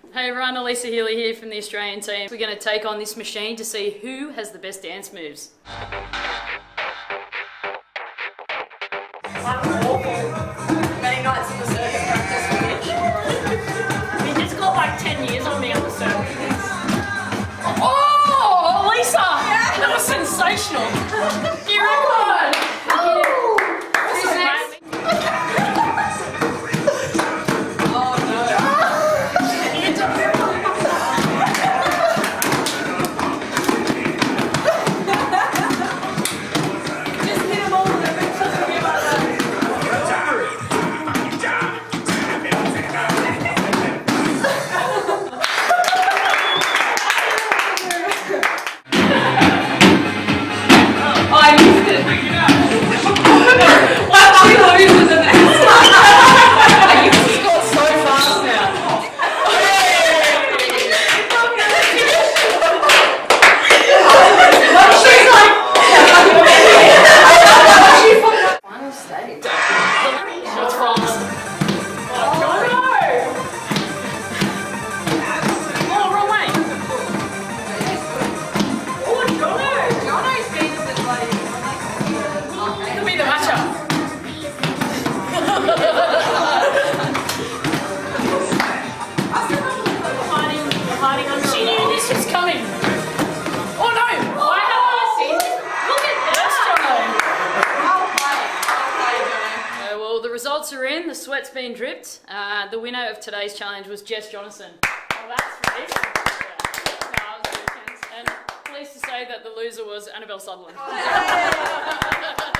Hey everyone, Elisa Healy here from the Australian team. We're going to take on this machine to see who has the best dance moves. I'm awful. Many nights in the circus practice for Mitch. He's got like 10 years on me on the circuit. Oh, Elisa! Yeah. That was sensational. You reckon? She knew this was coming. Oh no! Why haven't I seen this? Look at this, Jono. Well, the results are in. The sweat's been dripped. The winner of today's challenge was Jess Jonathan. Oh, that's right. Yeah. No, I was very tense. And pleased to say that the loser was Annabelle Sutherland.